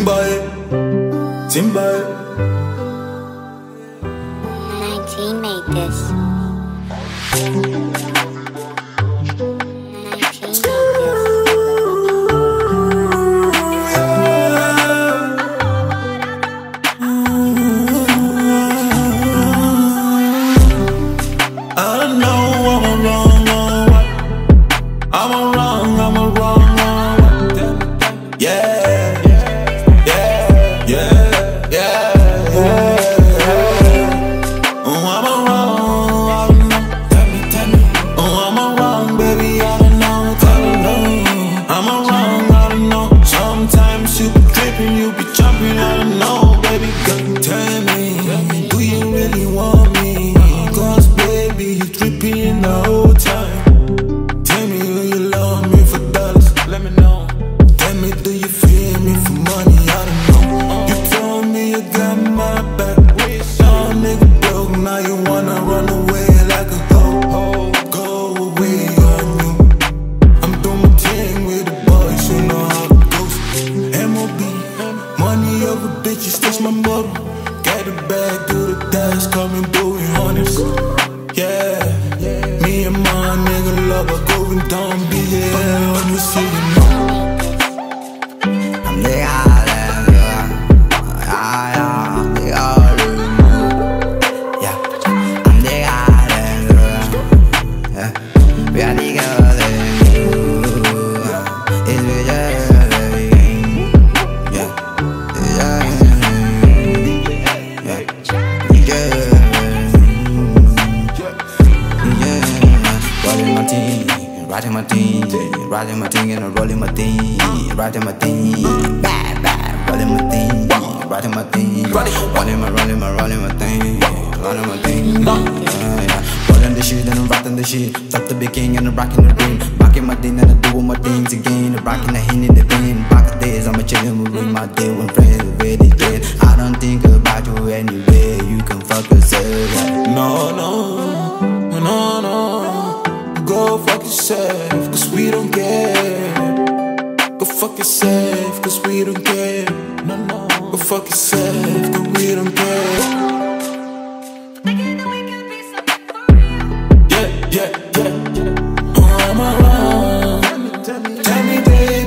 Timber. 19 made this. 19 made this. Me and my nigga lobba going down BL. Let me see you know. I'm the island, I'm the island, yeah. I'm the island, yeah. We are together, it's with everything, yeah, yeah, yeah. Riding my team, riding my thing and rolling my thing, riding my thing, bad, bad, rolling my thing, riding my thing, rolling my thing, rolling my thing, rolling the shit and I'm rocking the shit, top the big king and I'm rocking the ring, rocking my thing and I do all my things again, I'm rocking the hand in the bin, rock days, I'm a chillin' with my day when friends with it dead. I don't think about you anyway, you can fuck yourself. No, no, no, no. Go fuck yourself, cause we don't care. Go fuck yourself, cause we don't care. No, no. Go fuck yourself, cause we don't care. Yeah, yeah, yeah, yeah. I'm around. Tell me, baby.